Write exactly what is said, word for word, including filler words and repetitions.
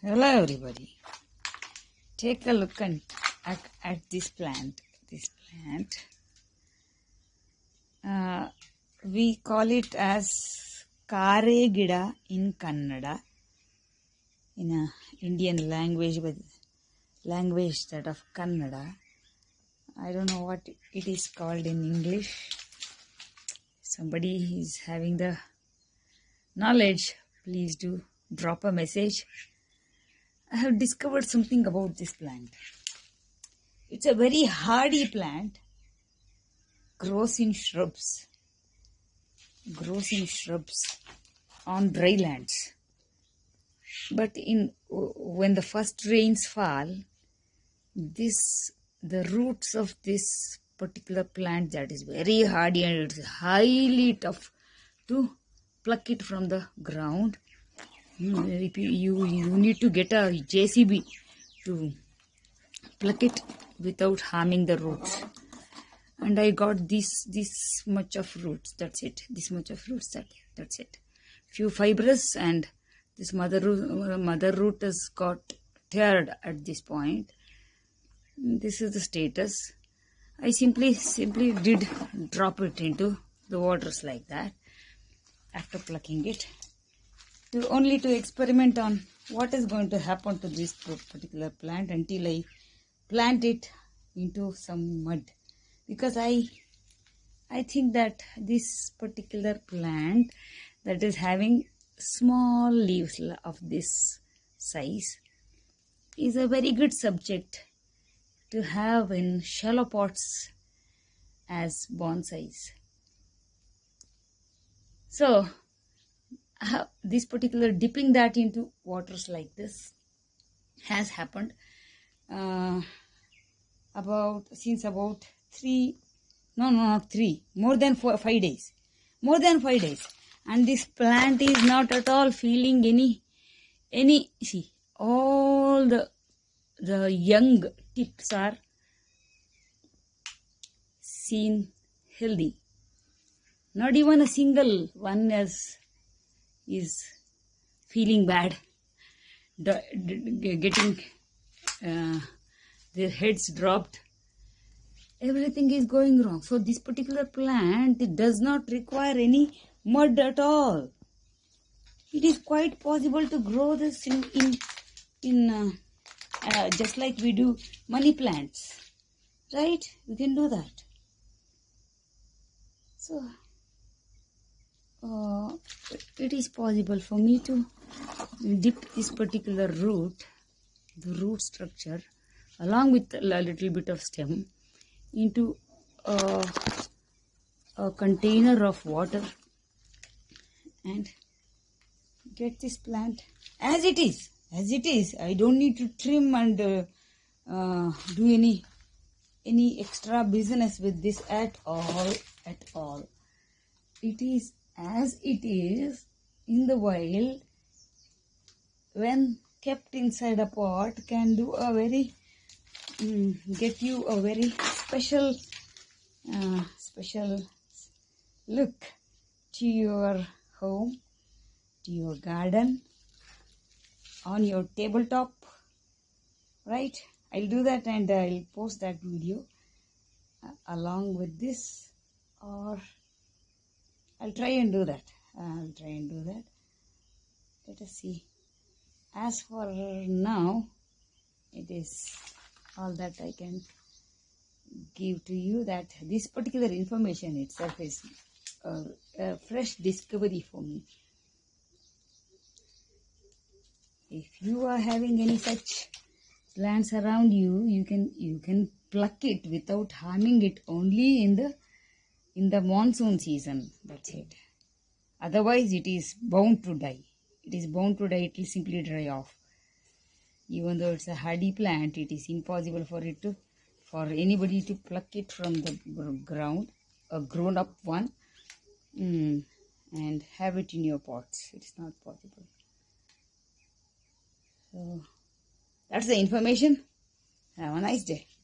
Hello everybody. Take a look and, at, at this plant. This plant. Uh, we call it as Kare Gida in Kannada. In a Indian language with language that of Kannada. I don't know what it is called in English. Somebody is having the knowledge. Please do drop a message. I have discovered something about this plant. It's a very hardy plant, grows in shrubs, grows in shrubs on dry lands. But in when the first rains fall, this the roots of this particular plant that is very hardy and it's highly tough to pluck it from the ground. If you, you, you need to get a J C B to pluck it without harming the roots. And I got this this much of roots. That's it. This much of roots. That that's it. Few fibrous, and this mother root, mother root has got teared at this point. This is the status. I simply simply did drop it into the waters like that after plucking it. To, only to experiment on what is going to happen to this particular plant until I plant it into some mud, because I I think that this particular plant that is having small leaves of this size is a very good subject to have in shallow pots as bonsais. So Uh, this particular dipping that into waters like this has happened uh, about since about three no no not three more than four five days more than five days and this plant is not at all feeling any any see all the the young tips are seen healthy, not even a single one has is feeling bad, getting uh, their heads dropped. Everything is going wrong. So this particular plant, it does not require any mud at all. It is quite possible to grow this in in, in uh, uh, just like we do money plants, right? We can do that. So Uh, it is possible for me to dip this particular root, the root structure, along with a little bit of stem, into a, a container of water and get this plant as it is. As it is. I don't need to trim and uh, uh, do any any extra business with this at all. At all. It is as it is in the wild, when kept inside a pot, can do a very um, get you a very special uh, special look to your home, to your garden, on your tabletop, right? I'll do that and I'll post that video uh, along with this, or I'll try and do that. I'll try and do that. Let us see. As for now, it is all that I can give to you. That this particular information itself is a, a fresh discovery for me. If you are having any such plants around you, you can you can pluck it without harming it only in the in the monsoon season. That's it. Otherwise it is bound to die. It is bound to die. It will simply dry off. Even though it's a hardy plant, it is impossible for it to for anybody to pluck it from the ground, a grown up one, mm, and have it in your pots. It's not possible. So that's the information. Have a nice day.